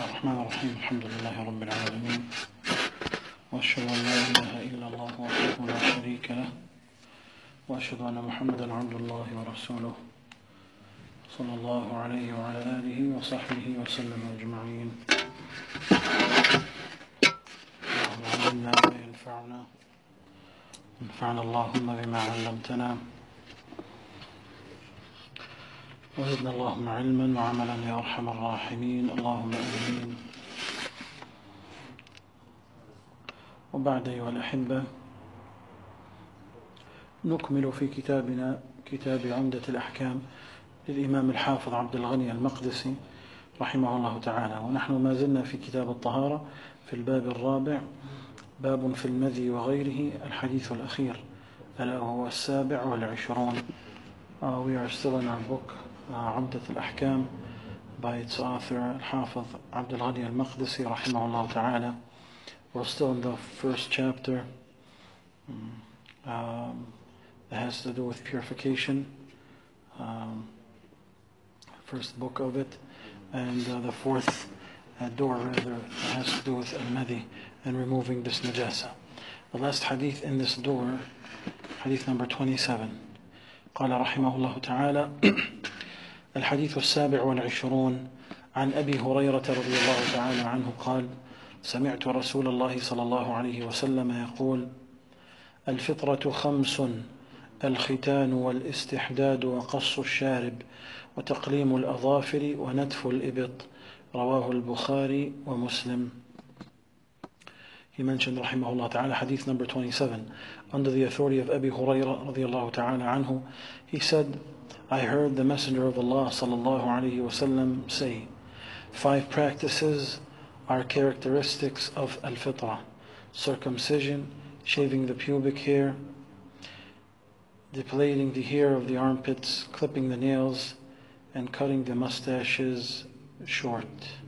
الله الرحمن الرحيم. الحمد لله رب العالمين، وأشهد أن لا إله إلا الله وحده لا شريك له، وأشهد أن محمدا عبد الله ورسوله صلى الله عليه وعلى آله وصحبه وسلم أجمعين. اللهم علمنا ما ينفعنا وانفعنا اللهم بما علمتنا، وزدنا اللهم علما وعملا يا أرحم الراحمين، اللهم آمين. وبعد أيها الأحبة، نكمل في كتابنا كتاب عمدة الأحكام للإمام الحافظ عبد الغني المقدسي رحمه الله تعالى، ونحن ما زلنا في كتاب الطهارة في الباب الرابع، باب في المذي وغيره، الحديث الأخير ألا وهو 27. We are still in our book عمدة الأحكام by its author الحافظ عبد الغني المقدسي رحمه الله تعالى. We're still in the first chapter that has to do with purification, first book of it, and the fourth door rather has to do with al-madhi and removing this najasa. The last hadith in this door, hadith number 27. قال رحمه الله تعالى: الحديث 27 عن أبي هريرة رضي الله تعالى عنه قال: سمعت رسول الله صلى الله عليه وسلم يقول: الفطرة 5: الختان والاستحداد وقص الشارب وتقليم الأظافر ونتف الإبط. رواه البخاري ومسلم. He mentioned rahimahullah ta'ala hadith number 27 under the authority of Abi Hurairah radiyallahu ta'ala anhu. He said, I heard the Messenger of Allah sallallahu alayhi wasallam say, 5 practices are characteristics of al-fitrah: circumcision, shaving the pubic hair, depilating the hair of the armpits, clipping the nails, and cutting the mustaches short.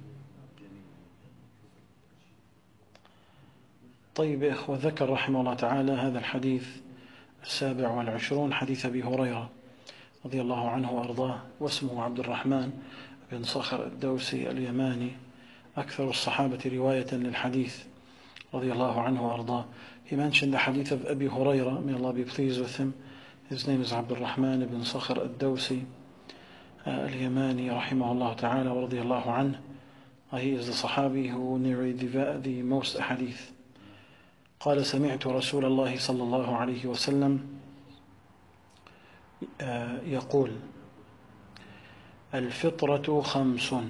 طيب يا إخوة، ذكر رحمه الله تعالى هذا الحديث 27 حديث أبي هريرة رضي الله عنه وأرضاه، واسمه عبد الرحمن بن صخر الدوسي اليماني، أكثر الصحابة رواية للحديث رضي الله عنه وأرضاه. He mentioned the hadith of Abi Hurairah, may Allah be pleased with him. His name is Abdul Rahman ibn Sakhr al-Dawsi al-Yamani rahimahullah ta'ala wa radiyallahu anhu. He is the Sahabi who narrated the most hadith. قال: سمعت رسول الله صلى الله عليه وسلم يقول: الفطرة 5.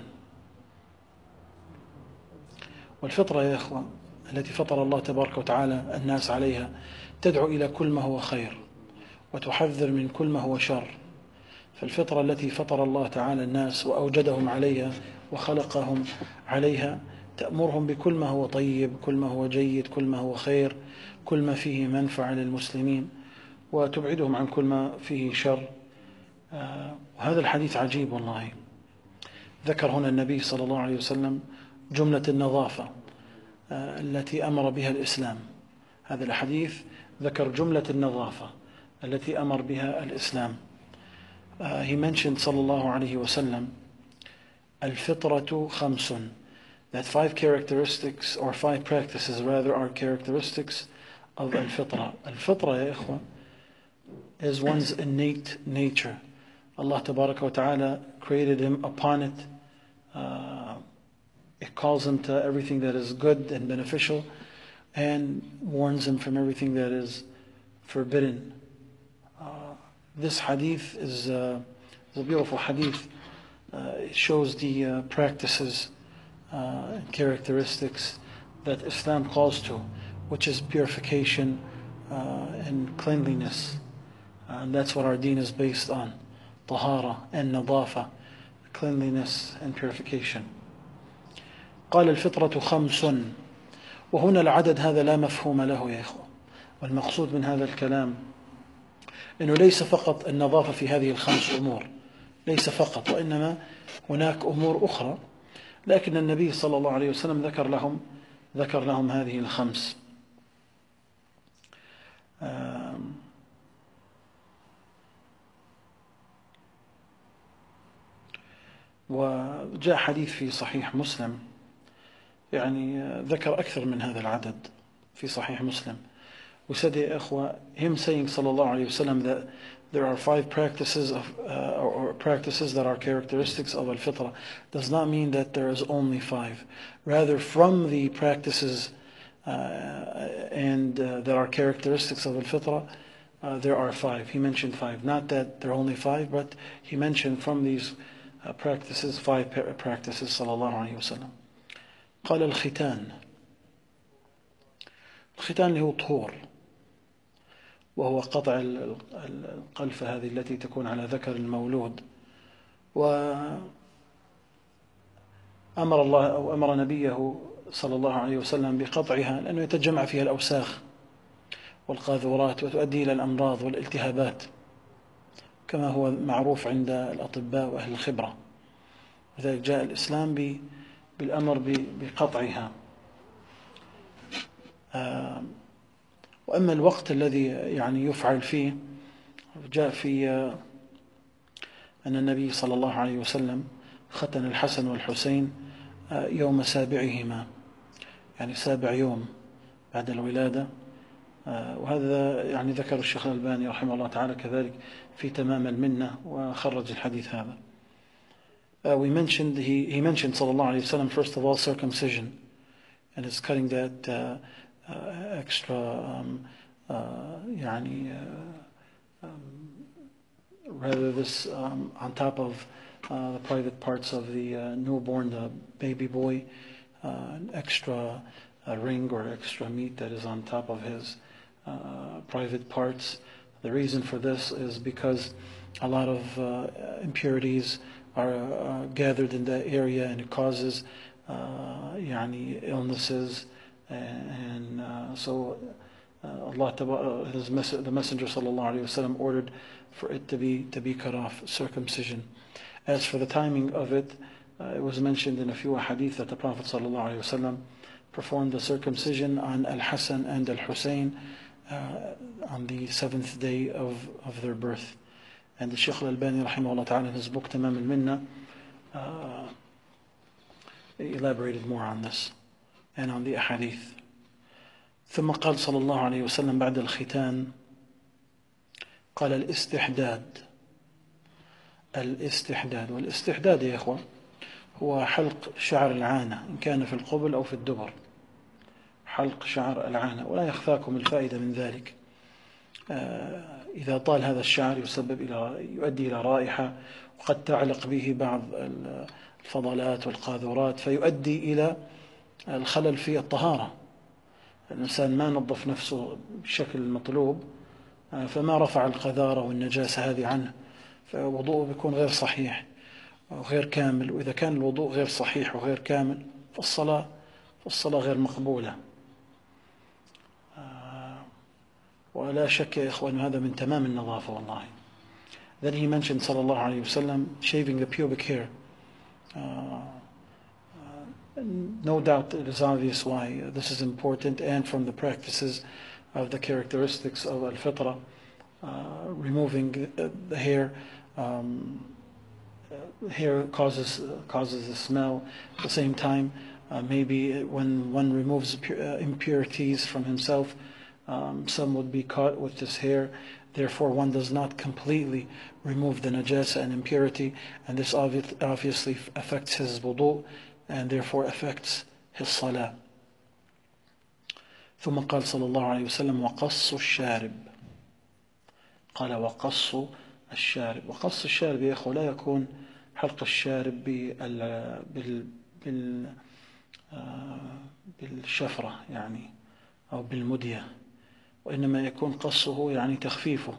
والفطرة يا إخوة التي فطر الله تبارك وتعالى الناس عليها تدعو إلى كل ما هو خير وتحذر من كل ما هو شر. فالفطرة التي فطر الله تعالى الناس وأوجدهم عليها وخلقهم عليها تأمرهم بكل ما هو طيب، كل ما هو جيد، كل ما هو خير، كل ما فيه منفعة للمسلمين، وتبعدهم عن كل ما فيه شر. وهذا الحديث عجيب والله. ذكر هنا النبي صلى الله عليه وسلم جملة النظافة التي أمر بها الإسلام. هذا الحديث ذكر جملة النظافة التي أمر بها الإسلام. He mentioned صلى الله عليه وسلم الفطرة 5, that 5 characteristics or 5 practices rather are characteristics of al-fitra. Al-fitra يا إخوة is one's innate nature. Allah tabaraka wa ta'ala created him upon it. It calls him to everything that is good and beneficial and warns him from everything that is forbidden. This hadith is a beautiful hadith. It shows the practices and characteristics that Islam calls to, which is purification and cleanliness. And that's what our deen is based on: طهارة and نظافة, cleanliness and purification. قال الفطرة 5. وهنا العدد هذا لا مفهوم له يا إخوة، والمقصود من هذا الكلام إنه ليس فقط النظافة في هذه ال5 أمور، ليس فقط، وإنما هناك أمور أخرى، لكن النبي صلى الله عليه وسلم ذكر لهم هذه ال5. وجاء حديث في صحيح مسلم يعني ذكر أكثر من هذا العدد في صحيح مسلم. We said, يا إخوة, him saying sallallahu alayhi wasallam that there are 5 practices or practices that are characteristics of al-fitra does not mean that there is only 5. Rather, from the practices that are characteristics of al-fitra, there are 5. He mentioned 5. Not that there are only 5, but he mentioned from these practices 5 practices sallallahu alayhi wasallam. قال الختان اللي هو طهور، وهو قطع القلفة هذه التي تكون على ذكر المولود. وأمر الله أو أمر نبيه صلى الله عليه وسلم بقطعها لأنه يتجمع فيها الأوساخ والقاذورات وتؤدي إلى الأمراض والالتهابات كما هو معروف عند الأطباء وأهل الخبرة. لذلك جاء الإسلام بالأمر بقطعها. وأما الوقت الذي يعني يفعل فيه، جاء في أن النبي صلى الله عليه وسلم ختن الحسن والحسين يوم سابعهما، يعني 7 يوم بعد الولادة. وهذا يعني ذكر الشيخ الألباني رحمه الله تعالى كذلك في تمام المنة وخرج الحديث هذا. He mentioned صلى الله عليه وسلم first of all circumcision, and it's cutting that extra rather this on top of the private parts of the newborn, the baby boy, an extra ring or extra meat that is on top of his private parts. The reason for this is because a lot of impurities are gathered in that area, and it causes illnesses. And so Allah, the Messenger sallallahu alaihi wasallam ordered for it to be cut off, circumcision. As for the timing of it, it was mentioned in a few hadith that the Prophet sallallahu alaihi wasallam performed the circumcision on Al-Hasan and Al-Husayn on the 7th day of their birth. And the Shaykh Al-Albani rahimahullah ta'ala in his book Tamam al-Minna elaborated more on this and on the ahadith. ثم قال صلى الله عليه وسلم بعد الختان قال والاستحداد يا إخوة هو حلق شعر العانة إن كان في القبل أو في الدبر، حلق شعر العانة. ولا يخفاكم الفائدة من ذلك. إذا طال هذا الشعر يؤدي إلى رائحة، وقد تعلق به بعض الفضلات والقاذورات فيؤدي إلى الخلل في الطهارة. الإنسان ما نظف نفسه بالشكل المطلوب فما رفع القذارة والنجاسة هذه عنه، فوضوءه بيكون غير صحيح وغير كامل. وإذا كان الوضوء غير صحيح وغير كامل فالصلاة غير مقبولة. ولا شك يا إخوان هذا من تمام النظافة والله. Then he mentioned صلى الله عليه وسلم shaving the pubic hair. No doubt it is obvious why this is important, and from the practices of the characteristics of al-fitra, removing the hair. Hair causes a smell. At the same time, maybe when one removes impurities from himself, some would be caught with this hair. Therefore, one does not completely remove the najasa and impurity, and this obviously affects his wudu, and therefore affects his salah. ثم قال صلى الله عليه وسلم وقص الشارب. قال وقص الشارب. وقص الشارب يا إخوة لا يكون حلق الشارب بالشفرة يعني أو بالمدية، وإنما يكون قصه يعني تخفيفه.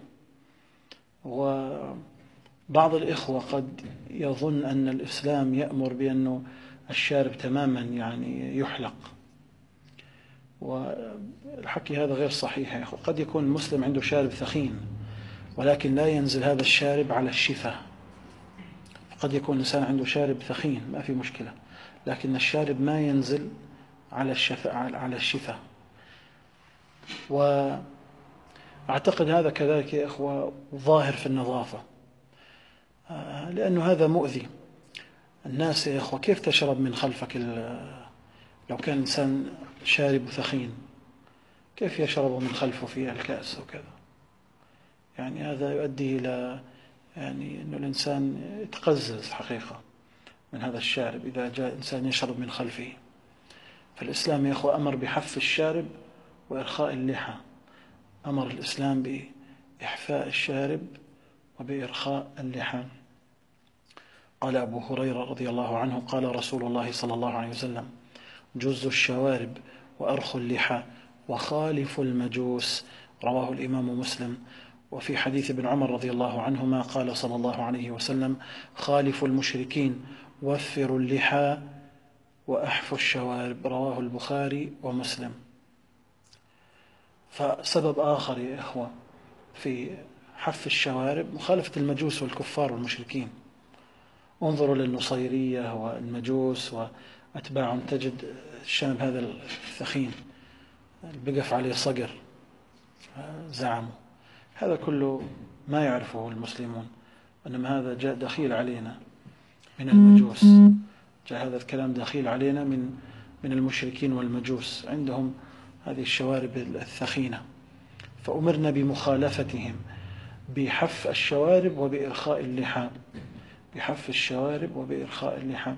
وبعض الإخوة قد يظن أن الإسلام يأمر بأنه الشارب تماما يعني يحلق، والحكي هذا غير صحيح يا أخوة. قد يكون المسلم عنده شارب ثخين ولكن لا ينزل هذا الشارب على الشفة. قد يكون الإنسان عنده شارب ثخين ما في مشكلة، لكن الشارب ما ينزل على الشفة. وأعتقد هذا كذلك يا إخوة ظاهر في النظافة، لأنه هذا مؤذي. الناس يا إخوة كيف تشرب من خلفك لو كان إنسان شارب ثخين كيف يشرب من خلفه في الكأس وكذا؟ يعني هذا يؤدي إلى يعني أنه الإنسان يتقزز حقيقة من هذا الشارب إذا جاء إنسان يشرب من خلفه. فالإسلام يا أخوة أمر بحف الشارب وإرخاء اللحى. أمر الإسلام بإحفاء الشارب وبإرخاء اللحى. قال أبو هريرة رضي الله عنه قال رسول الله صلى الله عليه وسلم: جز الشوارب وأرخ اللحى وخالف المجوس. رواه الإمام مسلم. وفي حديث ابن عمر رضي الله عنهما قال صلى الله عليه وسلم: خالفوا المشركين وفروا اللحى وأحفوا الشوارب. رواه البخاري ومسلم. فسبب آخر يا إخوة في حف الشوارب مخالفة المجوس والكفار والمشركين. انظروا للنصيرية والمجوس وأتباعهم، تجد الشام هذا الثخين بقف عليه صقر زعموا. هذا كله ما يعرفه المسلمون، إنما هذا جاء دخيل علينا من المجوس، جاء هذا الكلام دخيل علينا من المشركين والمجوس. عندهم هذه الشوارب الثخينة، فأمرنا بمخالفتهم بحف الشوارب وبإرخاء اللحى. بحف الشوارب وبإرخاء اللحى.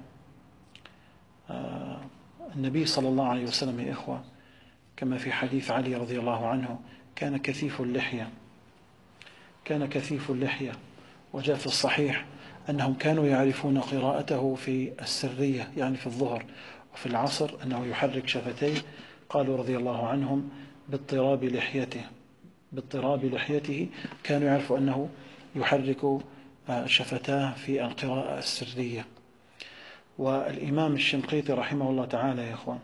النبي صلى الله عليه وسلم يا إخوة كما في حديث علي رضي الله عنه كان كثيف اللحية. كان كثيف اللحية. وجاء في الصحيح أنهم كانوا يعرفون قراءته في السرية يعني في الظهر وفي العصر أنه يحرك شفتيه. قالوا رضي الله عنهم باضطراب لحيته. باضطراب لحيته كانوا يعرفوا أنه يحرك شفتاه في القراءة السرية. والإمام الشنقيطي رحمه الله تعالى يا إخوان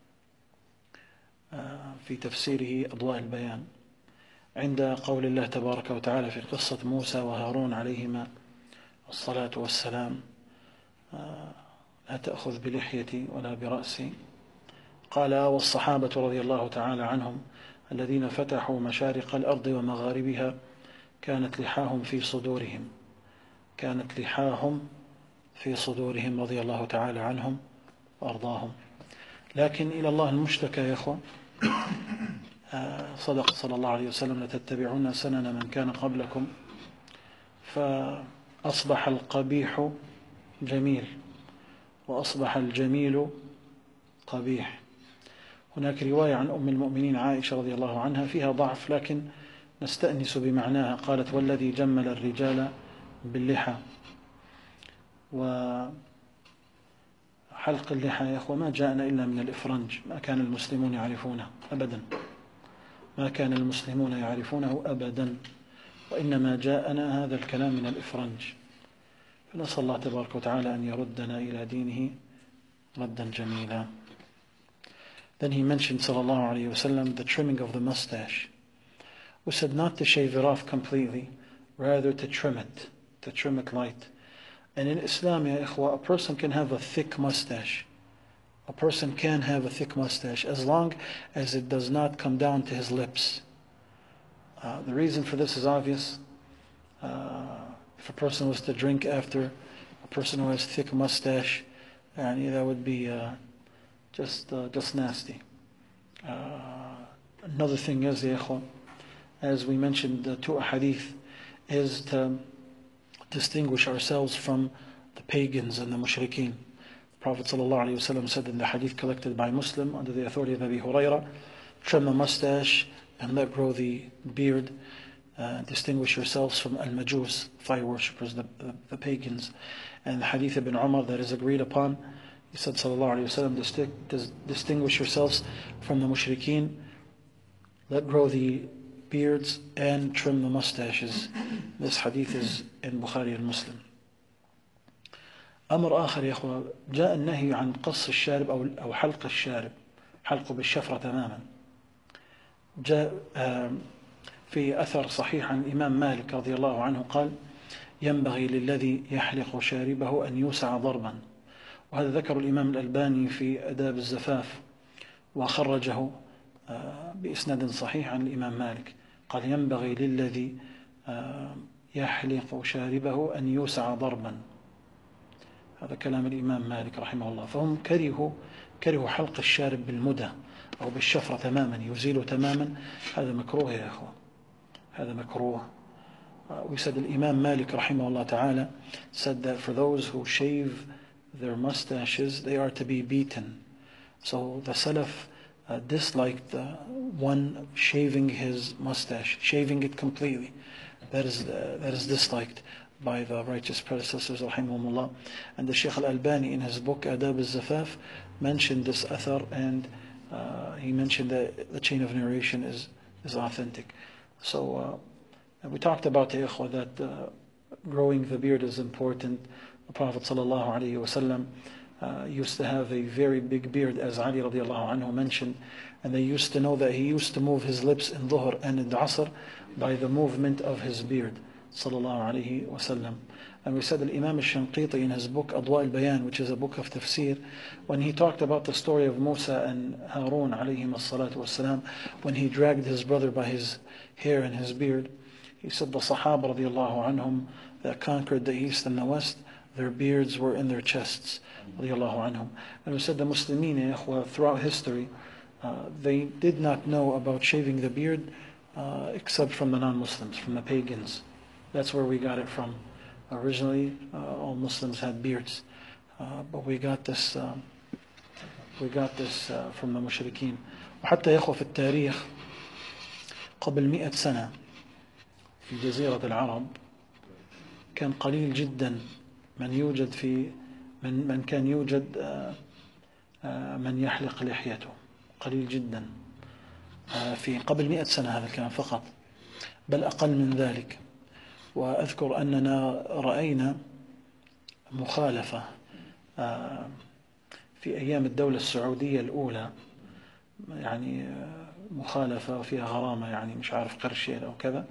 في تفسيره أضواء البيان عند قول الله تبارك وتعالى في قصة موسى وهارون عليهما الصلاة والسلام: لا تأخذ بلحيتي ولا برأسي. قال: والصحابة رضي الله تعالى عنهم الذين فتحوا مشارق الأرض ومغاربها كانت لحاهم في صدورهم. كانت لحاهم في صدورهم رضي الله تعالى عنهم وأرضاهم. لكن إلى الله المشتكى يا إخوة. صدق صلى الله عليه وسلم: لتتبعون سنن من كان قبلكم. فأصبح القبيح جميل وأصبح الجميل قبيح. هناك رواية عن أم المؤمنين عائشة رضي الله عنها فيها ضعف لكن نستأنس بمعناها. قالت: والذي جمل الرجال باللحى. وحلق اللحى يا أخوة ما جاءنا إلا من الإفرنج، ما كان المسلمون يعرفونه أبدا. ما كان المسلمون يعرفونه أبدا، وإنما جاءنا هذا الكلام من الإفرنج. فنسأل الله تبارك وتعالى أن يردنا إلى دينه ردا جميلا. Then he mentioned sallallahu alayhi wa sallam the trimming of the mustache. We said not to shave it off completely, rather to trim it light. And in Islam, ya ikhwa, a person can have a thick mustache. A person can have a thick mustache as long as it does not come down to his lips. The reason for this is obvious. If a person was to drink after a person who has thick mustache, that would be just nasty. Another thing is, ya ikhwa, as we mentioned, two hadith is to distinguish ourselves from the pagans and the mushrikeen. The Prophet ﷺ said in the hadith collected by Muslim under the authority of Abi Hurairah, trim the mustache and let grow the beard. Distinguish yourselves from al-majus, fire worshippers, the pagans. And the hadith of Ibn Umar that is agreed upon, he said ﷺ, distinguish yourselves from the mushrikeen, let grow the beards and trim the mustaches. This hadith is in Bukhari and Muslim. أمر آخر يا أخوة، جاء النهي عن قص الشارب أو حلق الشارب، حلقه بالشفرة تماما. جاء في أثر صحيح عن الإمام مالك رضي الله عنه قال: ينبغي للذي يحلق شاربه أن يوسع ضربا. وهذا ذكر الإمام الألباني في أداب الزفاف وخرجه بإسناد صحيح عن الإمام مالك. قال: ينبغي للذي يحلق شاربه أن يوسع ضربا. هذا كلام الإمام مالك رحمه الله. فهم كرهوا حلق الشارب بالمدى أو بالشفرة تماما، يزيله تماما، هذا مكروه يا إخوة، هذا مكروه. We said Imam Malik rahimahullah ta'ala said that for those who shave their mustaches, they are to be beaten. So the Salaf disliked one shaving his mustache, shaving it completely. That is disliked by the righteous predecessors rahimahumullah. And the Shaykh al-Albani in his book Adab al-Zafaf mentioned this athar, and he mentioned that the chain of narration is authentic. So we talked about that growing the beard is important. The Prophet sallallahu alaihi wasallam used to have a very big beard, as Ali radiallahu anhu mentioned, and they used to know that he used to move his lips in Dhuhr and in Asr by the movement of his beard, sallallahu alaihi wasallam. And we said that Imam al-Shanqiti in his book Adwa al-Bayan, which is a book of tafsir, when he talked about the story of Musa and Harun alayhim as-salatu was-salam, when he dragged his brother by his hair and his beard, he said the Sahaba radiallahu anhum that conquered the east and the west, their beards were in their chests radiallahu anhum. And we said the Muslimin throughout history, they did not know about shaving the beard except from the non-Muslims, from the pagans. That's where we got it from. Originally, all Muslims had beards, but we got this from the mushrikeen. وحتى يا إخوة في التاريخ قبل 100 سنة في جزيرة العرب كان قليل جدا من كان يوجد من يحلق لحيته، قليل جدا في قبل 100 سنة هذا الكلام فقط، بل أقل من ذلك. وأذكر أننا رأينا مخالفة في أيام الدولة السعودية الأولى، يعني مخالفة وفيها غرامة، يعني مش عارف قرشين أو كذا،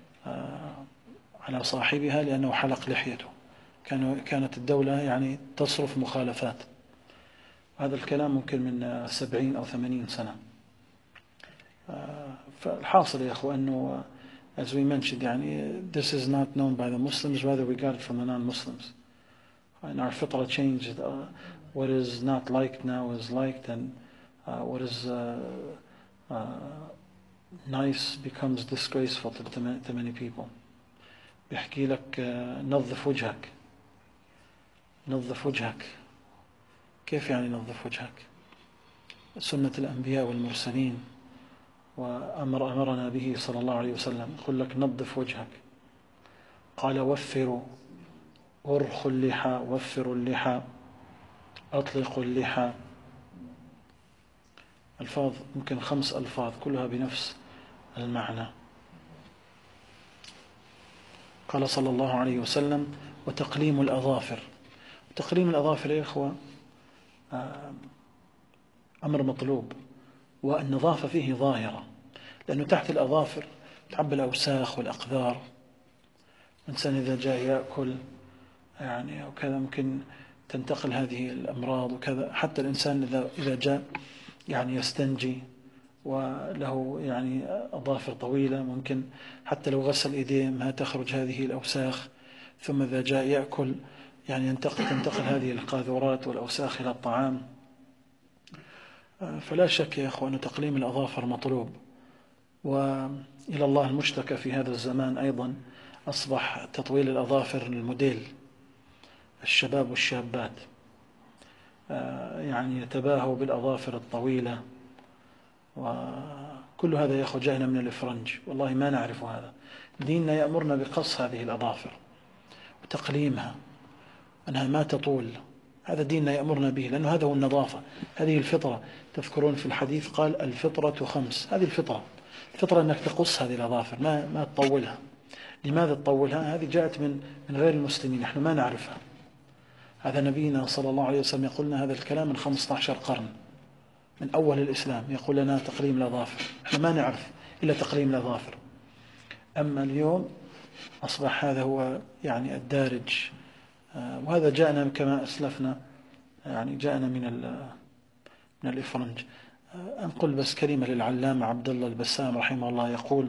على صاحبها لأنه حلق لحيته. كانت الدولة يعني تصرف مخالفات. هذا الكلام ممكن من 70 أو 80 سنة. فالحاصل يا أخوة أنه as we mentioned, يعني this is not known by the Muslims, rather we got it from the non-Muslims. And our fitrah changed. What is not liked now is liked, and what is nice becomes disgraceful to many people. بيحكي لك نظف وجهك، نظف وجهك. كيف يعني نظف وجهك؟ سنة الأنبياء والمرسلين، وأمرنا به صلى الله عليه وسلم، يقول لك نظف وجهك. قال وفروا، أرخوا اللحى، وفروا اللحى، أطلقوا اللحى. ألفاظ ممكن 5 ألفاظ كلها بنفس المعنى. قال صلى الله عليه وسلم وتقليم الأظافر. تقليم الأظافر يا إخوة أمر مطلوب، والنظافة فيه ظاهرة، لأنه تحت الأظافر تعبى الأوساخ والأقذار. الإنسان إذا جاء يأكل يعني أو كذا ممكن تنتقل هذه الأمراض وكذا. حتى الإنسان إذا جاء يعني يستنجي وله يعني أظافر طويلة، ممكن حتى لو غسل إيديه ما تخرج هذه الأوساخ. ثم إذا جاء يأكل يعني تنتقل هذه القاذورات والأوساخ إلى الطعام. فلا شك يا أخوان أن تقليم الأظافر مطلوب. وإلى الله المشتكى في هذا الزمان أيضا أصبح تطويل الأظافر الموديل. الشباب والشابات يعني يتباهوا بالأظافر الطويلة، وكل هذا يا أخو جاءنا من الإفرنج، والله ما نعرف هذا. ديننا يأمرنا بقص هذه الأظافر وتقليمها، أنها ما تطول. هذا ديننا يأمرنا به، لأنه هذا هو النظافة، هذه الفطرة. تذكرون في الحديث قال الفطرة 5. هذه الفطرة أنك تقص هذه الأظافر، ما تطولها. لماذا تطولها؟ هذه جاءت من غير المسلمين، نحن ما نعرفها. هذا نبينا صلى الله عليه وسلم يقول لنا هذا الكلام من 15 قرن، من أول الإسلام يقول لنا تقليم الأظافر. نحن ما نعرف إلا تقليم الأظافر. أما اليوم أصبح هذا هو يعني الدارج، وهذا جاءنا كما أسلفنا، يعني جاءنا من الإفرنج. أنقل بس كلمة للعلامة عبد الله البسام رحمه الله، يقول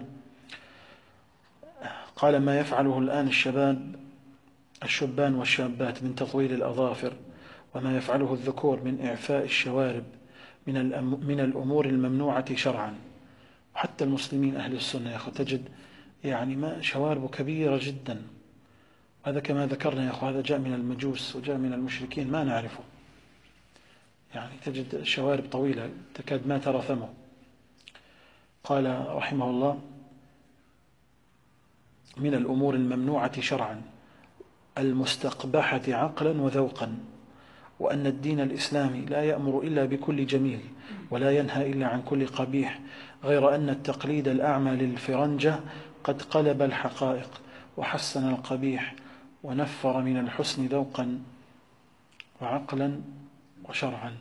قال ما يفعله الآن الشبان والشابات من تطويل الأظافر وما يفعله الذكور من إعفاء الشوارب من الأمور الممنوعة شرعا. وحتى المسلمين أهل السنة يا أخو تجد يعني ما شواربه كبيرة جدا، هذا كما ذكرنا يا أخو هذا جاء من المجوس وجاء من المشركين ما نعرفه، يعني تجد شوارب طويلة تكاد ما ترى ثمه. قال رحمه الله: من الأمور الممنوعة شرعا المستقبحة عقلا وذوقا، وأن الدين الإسلامي لا يأمر إلا بكل جميل ولا ينهى إلا عن كل قبيح، غير أن التقليد الأعمى للفرنجة قد قلب الحقائق وحسن القبيح ونفر من الحسن ذوقا وعقلا وشرعا.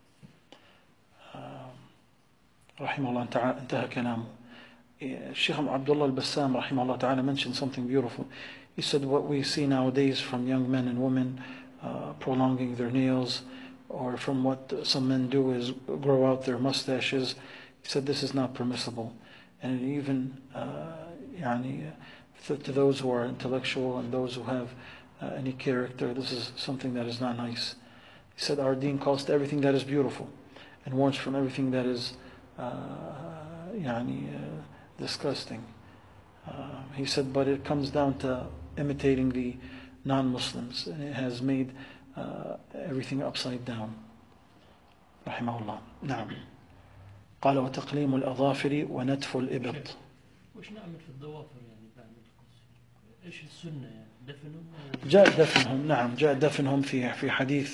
رحمه الله انتهى كلامه. الشيخ عبد الله البسام رحمه الله تعالى mentioned something beautiful. He said what we see nowadays from young men and women prolonging their nails, or from what some men do is grow out their mustaches. He said this is not permissible, and even to those who are intellectual and those who have any character, this is something that is not nice. He said our deen calls to everything that is beautiful and warns from everything that is disgusting. He said, but it comes down to imitating the non-Muslims, and it has made everything upside down. رحمه الله. نعم. قال: وتقليم الأظافر ونتف الإبط. وش نعمل في الضوافر يعني بعد الغسل؟ ايش السنة يعني دفنهم؟ جاء دفنهم، نعم جاء دفنهم في حديث.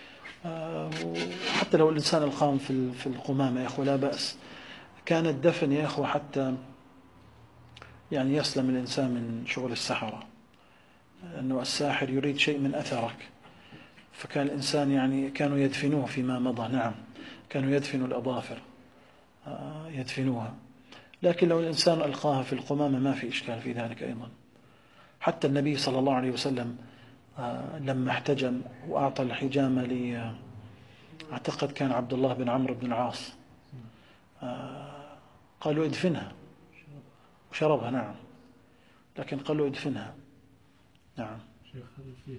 حتى لو الإنسان القام في القمامة يا أخو لا بأس. كان الدفن يا أخو حتى يعني يسلم الإنسان من شغل السحرة، أنه الساحر يريد شيء من أثرك، فكان الإنسان يعني كانوا يدفنوه فيما مضى. نعم كانوا يدفنوا الأظافر يدفنوها، لكن لو الإنسان ألقاها في القمامة ما في إشكال في ذلك أيضا. حتى النبي صلى الله عليه وسلم لما احتجم وأعطى الحجامة أعتقد كان عبد الله بن عمرو بن العاص، قالوا ادفنها وشربها. نعم لكن قالوا ادفنها. نعم. شيخ هل فيه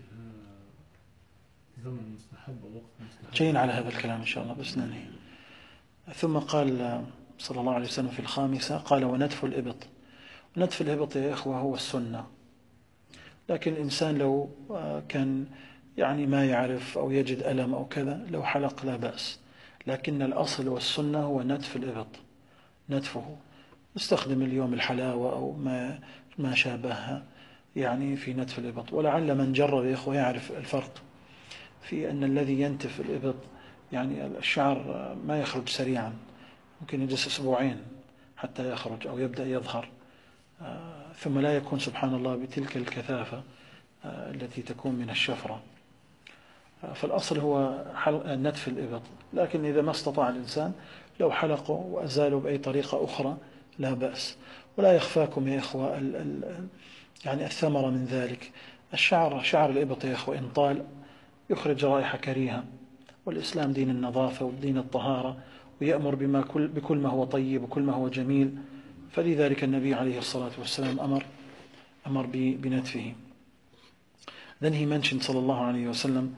زمن مستحب أو وقت مستحب؟ جايين على هذا الكلام إن شاء الله بس ننهي. ثم قال صلى الله عليه وسلم في الخامسة قال: ونتف الإبط. ونتف الإبط يا إخوة هو السنة، لكن الإنسان لو كان يعني ما يعرف أو يجد ألم أو كذا لو حلق لا بأس، لكن الأصل والسنة هو نتف الإبط، نتفه. نستخدم اليوم الحلاوة أو ما شابهها يعني في نتف الإبط. ولعل من جرب يا إخوة يعرف الفرق في أن الذي ينتف الإبط يعني الشعر ما يخرج سريعا، ممكن يجلس أسبوعين حتى يخرج أو يبدأ يظهر، ثم لا يكون سبحان الله بتلك الكثافة التي تكون من الشفرة. فالأصل هو نتف الإبط، لكن إذا ما استطاع الإنسان لو حلقه وأزاله بأي طريقة أخرى لا بأس. ولا يخفاكم يا إخوة يعني الثمرة من ذلك. شعر الإبط يا إخوة إن طال يخرج رائحة كريهة، والإسلام دين النظافة ودين الطهارة، ويأمر بكل ما هو طيب وكل ما هو جميل، فلذلك النبي عليه الصلاة والسلام أمر بنتفه. Then he mentioned صلى الله عليه وسلم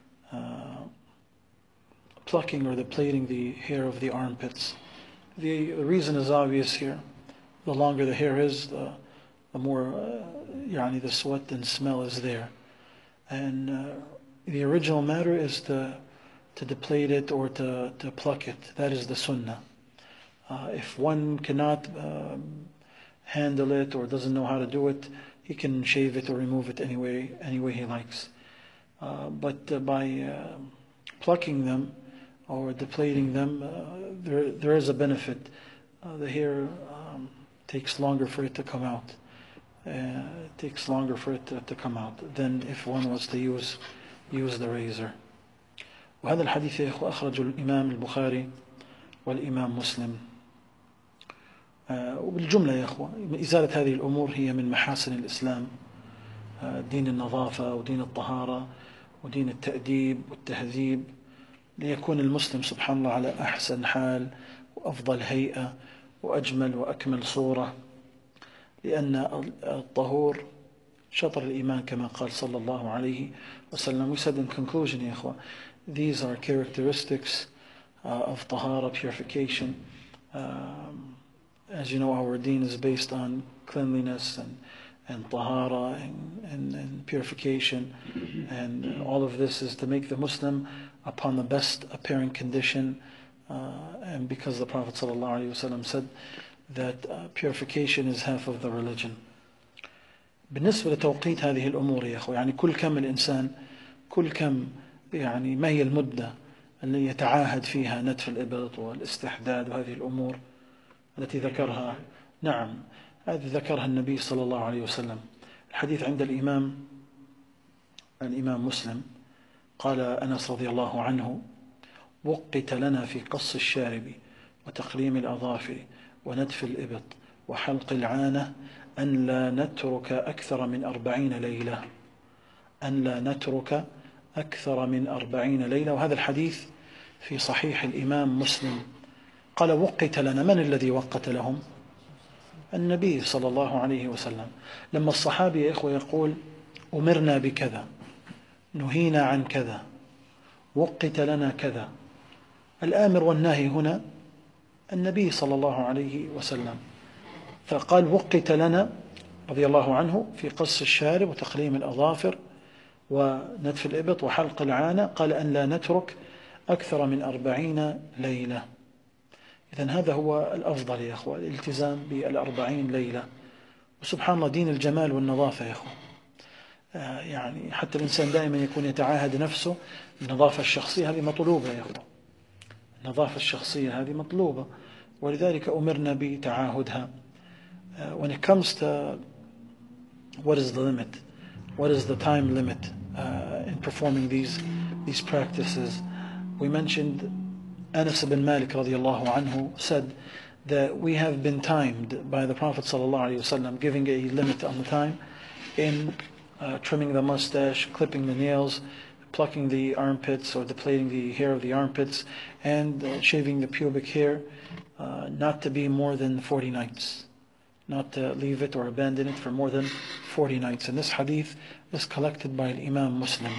plucking or the plaiting the hair of the armpits. The reason is obvious here. The longer the hair is, the more the sweat and smell is there. And the original matter is to deplete it or to pluck it. That is the sunnah. If one cannot handle it or doesn't know how to do it, he can shave it or remove it any way he likes. But by plucking them or depleting them, there is a benefit. The hair takes longer for it to come out. It takes longer for it to come out than if one was to use the razor. وهذا الحديث يا إخوة أخرجه الإمام البخاري والإمام مسلم. وبالجملة يا إخوة إزالة هذه الأمور هي من محاسن الإسلام، دين النظافة ودين الطهارة ودين التأديب والتهذيب، ليكون المسلم سبحان الله على أحسن حال وأفضل هيئة وأجمل وأكمل صورة، لأن الطهور شطر الإيمان كما قال صلى الله عليه وسلم. We said in conclusion, يا إخوة, these are characteristics of tahara, purification. As you know, our deen is based on cleanliness and tahara and purification, and all of this is to make the Muslim upon the best apparent condition, and because the Prophet ﷺ said that purification is half of the religion. بالنسبة لتوقيت هذه الأمور يا أخوة، يعني كل كم يعني ما هي المدة التي يتعاهد فيها نتف الإبط والاستحداد وهذه الأمور التي ذكرها؟ نعم، هذه ذكرها النبي صلى الله عليه وسلم. الحديث عند الإمام مسلم، قال أنس رضي الله عنه: وقت لنا في قص الشارب وتقليم الأظافر ونتف الإبط وحلق العانة أن لا نترك أكثر من 40 ليلة، أن لا نترك أكثر من 40 ليلة. وهذا الحديث في صحيح الإمام مسلم. قال وقت لنا، من الذي وقت لهم؟ النبي صلى الله عليه وسلم. لما الصحابي يا إخوة يقول أمرنا بكذا، نهينا عن كذا، وقت لنا كذا، الآمر والناهي هنا النبي صلى الله عليه وسلم. فقال وقت لنا رضي الله عنه في قص الشارب وتقليم الأظافر ونتف الإبط وحلق العانة، قال أن لا نترك أكثر من 40 ليلة. إذن هذا هو الأفضل يا أخوة، الالتزام بال40 ليلة. وسبحان الله دين الجمال والنظافة يا أخوة، يعني حتى الإنسان دائما يكون يتعاهد نفسه. النظافة الشخصية هذه مطلوبة يا أخوة، النظافة الشخصية هذه مطلوبة، ولذلك أمرنا بتعاهدها. When it comes to what is the limit, what is the time limit in performing these practices, we mentioned Anas ibn Malik radiallahu anhu said that we have been timed by the Prophet sallallahu alaihi wasallam, giving a limit on the time in trimming the mustache, clipping the nails, plucking the armpits or depilating the hair of the armpits, and shaving the pubic hair, not to be more than 40 nights. Not to leave it or abandon it for more than 40 nights. And this hadith is collected by Imam Muslim.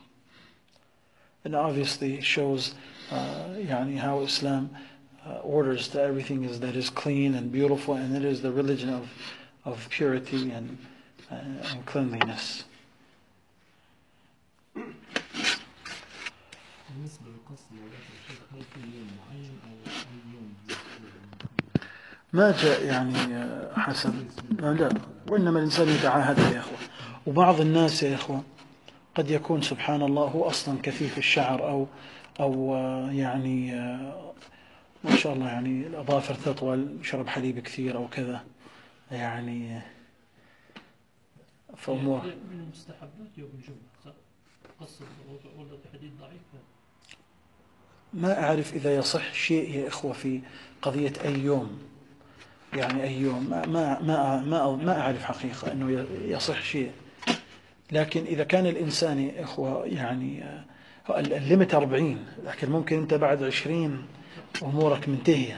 And obviously shows how Islam orders that everything that is clean and beautiful, and it is the religion of purity and cleanliness. بالنسبة للقص مولاة الشيخ، هل في يوم معين أو أي يوم؟ ما جاء يعني حسب، لا، وإنما الإنسان يتعاهد يا إخوة. وبعض الناس يا إخوة قد يكون سبحان الله هو أصلا كثيف الشعر أو يعني ما شاء الله يعني الأظافر تطول، يشرب حليب كثير أو كذا، يعني فأمور من المستحبات يوم الجمعة قص ولا الحديث ضعيف؟ ما أعرف إذا يصح شيء يا إخوة في قضية أي يوم، يعني أي يوم ما أعرف حقيقة أنه يصح شيء. لكن إذا كان الإنسان يا إخوة يعني الليمت 40، لكن ممكن أنت بعد 20 أمورك منتهية،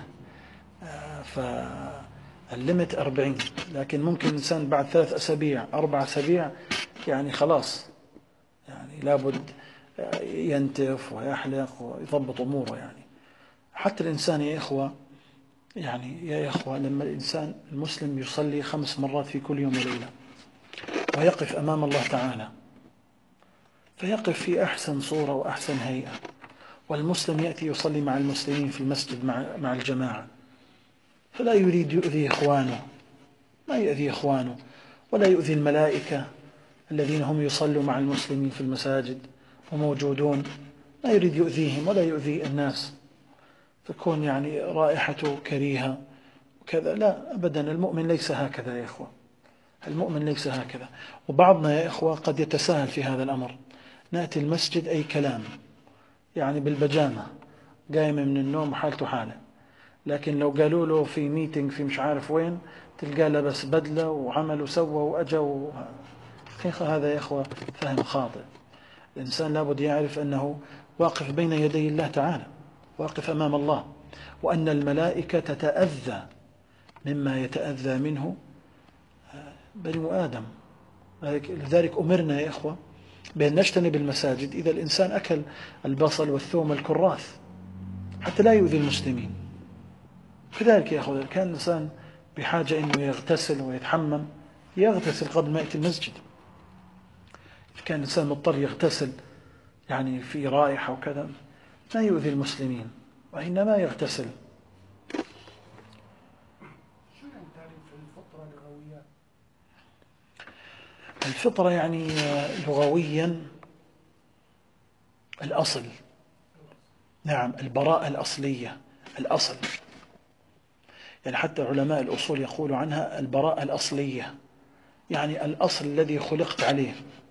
فالليمت 40، لكن ممكن الإنسان بعد 3 أسابيع 4 أسابيع يعني خلاص، يعني لابد ينتف ويحلق ويضبط أموره. يعني حتى الإنسان يا إخوة، يعني يا إخوة لما الإنسان المسلم يصلي 5 مرات في كل يوم وليلة ويقف أمام الله تعالى، فيقف في أحسن صورة وأحسن هيئة، والمسلم يأتي يصلي مع المسلمين في المسجد مع الجماعة، فلا يريد يؤذي إخوانه، ما يؤذي إخوانه ولا يؤذي الملائكة الذين هم يصلوا مع المسلمين في المساجد وموجودون، لا يريد يؤذيهم ولا يؤذي الناس، تكون يعني رائحته كريهة وكذا. لا أبدا، المؤمن ليس هكذا يا إخوة، المؤمن ليس هكذا. وبعضنا يا إخوة قد يتساهل في هذا الأمر، نأتي المسجد أي كلام، يعني بالبجامة قايم من النوم حالته حالة، لكن لو قالوا له في ميتنج في مش عارف وين تلقاه لبس بدلة وعمل وسوى وأجا حقيقة هذا يا إخوة فهم خاطئ. الإنسان لابد يعرف أنه واقف بين يدي الله تعالى، واقف أمام الله، وأن الملائكة تتأذى مما يتأذى منه بنو آدم، لذلك أمرنا يا إخوة بأن نجتنب المساجد إذا الإنسان أكل البصل والثوم الكراث حتى لا يؤذي المسلمين. كذلك يا أخوة كان الإنسان بحاجة أنه يغتسل ويتحمم يغتسل قبل ما يأتي المسجد. إذا كان الإنسان مضطر يغتسل يعني في رائحة وكذا ما يؤذي المسلمين وإنما يغتسل. شو يعني تعريف الفطرة لغويا؟ الفطرة يعني لغويا الأصل، نعم، البراءة الأصلية، الأصل. يعني حتى علماء الأصول يقولوا عنها البراءة الأصلية، يعني الأصل الذي خلقت عليه.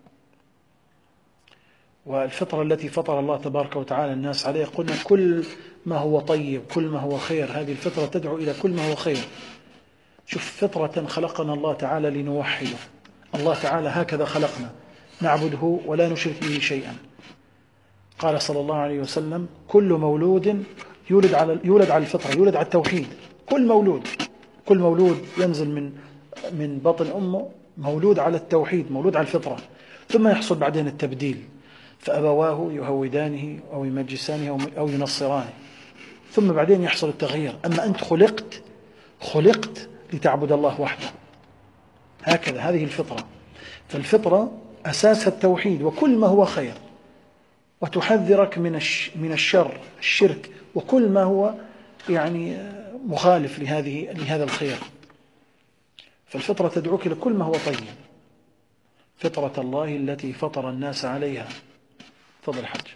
والفطرة التي فطر الله تبارك وتعالى الناس عليه قلنا كل ما هو طيب، كل ما هو خير، هذه الفطرة تدعو إلى كل ما هو خير. شوف، فطرة خلقنا الله تعالى لنوحده، الله تعالى هكذا خلقنا نعبده ولا نشرك به شيئا. قال صلى الله عليه وسلم كل مولود يولد على الفطرة، يولد على التوحيد. كل مولود ينزل من بطن أمه مولود على التوحيد، مولود على الفطرة، ثم يحصل بعدين التبديل، فأبواه يهودانه أو يمجسانه أو ينصرانه، ثم بعدين يحصل التغيير. أما أنت خلقت لتعبد الله وحده، هكذا، هذه الفطرة. فالفطرة أساسها التوحيد وكل ما هو خير، وتحذرك من الشر، الشرك، وكل ما هو يعني مخالف لهذا الخير. فالفطرة تدعوك إلى كل ما هو طيب، فطرة الله التي فطر الناس عليها. تفضل حج.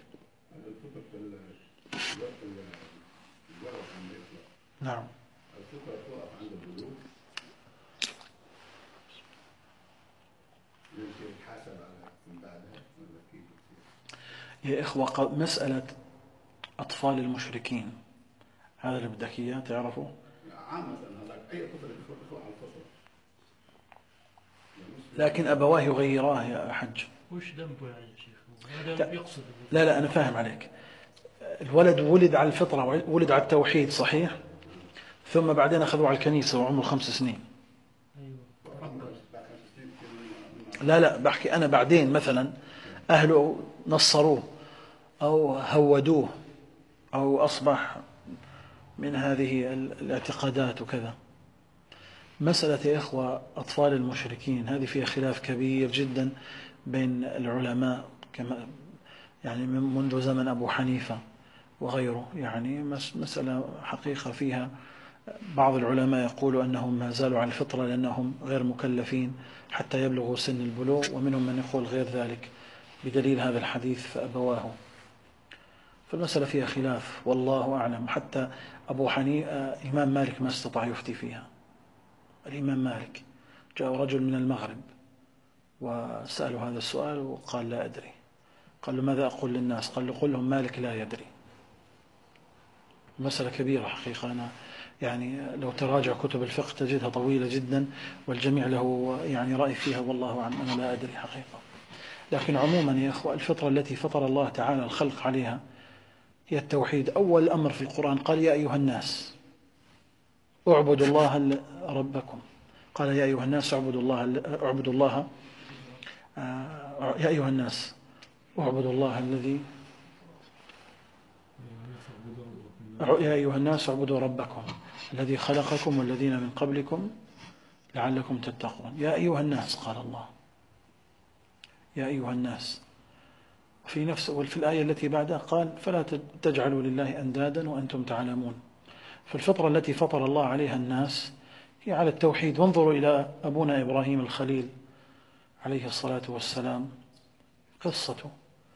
نعم. يا إخوة مسألة أطفال المشركين هذا اللي بدك إياه تعرفوا؟ عامة أي طفل يدخل على الفطرة، لكن أبواه يغيراه يا حج. وش ذنبه يعني يا شيخ؟ هذا يقصد. لا أنا فاهم عليك. الولد ولد على الفطرة، ولد على التوحيد صحيح، ثم بعدين أخذوه على الكنيسة وعمره 5 سنين. لا بحكي أنا بعدين مثلا أهله نصروه أو هودوه أو أصبح من هذه الاعتقادات وكذا. مسألة يا إخوة أطفال المشركين هذه فيها خلاف كبير جدا بين العلماء، كما يعني منذ زمن أبو حنيفة وغيره. يعني مسألة حقيقة فيها بعض العلماء يقولوا أنهم ما زالوا على الفطرة لأنهم غير مكلفين حتى يبلغوا سن البلوغ، ومنهم من يقول غير ذلك بدليل هذا الحديث فأبواه. فالمسألة فيها خلاف والله أعلم. حتى أبو حنيفة إمام مالك ما استطاع يفتي فيها. الإمام مالك جاء رجل من المغرب وسأله هذا السؤال وقال لا أدري. قال له ماذا أقول للناس؟ قال له قل لهم مالك لا يدري. مسألة كبيرة حقيقة. أنا يعني لو تراجع كتب الفقه تجدها طويلة جدا والجميع له يعني رأي فيها والله أعلم، أنا لا أدري حقيقة. لكن عموما يا إخوة الفطرة التي فطر الله تعالى الخلق عليها هي التوحيد. أول أمر في القرآن قال يا أيها الناس اعبدوا الله ربكم. قال يا أيها الناس اعبدوا الله يا أيها الناس اعبدوا الله الذي يا أيها الناس اعبدوا ربكم الذي خلقكم والذين من قبلكم لعلكم تتقون. يا أيها الناس قال الله، يا أيها الناس. وفي الآية التي بعدها قال فلا تجعلوا لله أندادا وأنتم تعلمون. فالفطرة التي فطر الله عليها الناس هي على التوحيد. وانظروا إلى أبونا إبراهيم الخليل عليه الصلاة والسلام، قصته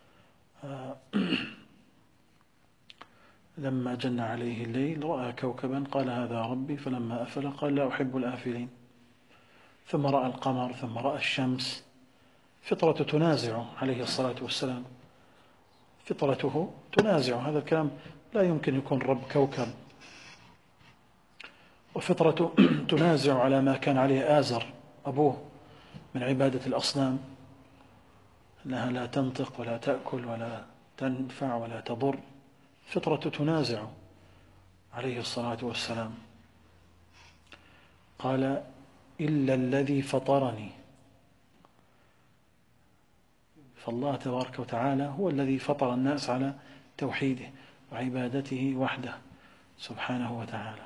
لما جن عليه الليل رأى كوكبا قال هذا ربي، فلما أفل قال لا أحب الآفلين. ثم رأى القمر ثم رأى الشمس. فطرة تنازع عليه الصلاة والسلام، فطرته تنازع هذا الكلام، لا يمكن يكون رب كوكب. وفطرته تنازع على ما كان عليه آزر أبوه من عبادة الأصنام، أنها لا تنطق ولا تأكل ولا تنفع ولا تضر. فطرة تنازع عليه الصلاة والسلام. قال إلا الذي فطرني فالله تبارك وتعالى هو الذي فطر الناس على توحيده وعبادته وحده سبحانه وتعالى.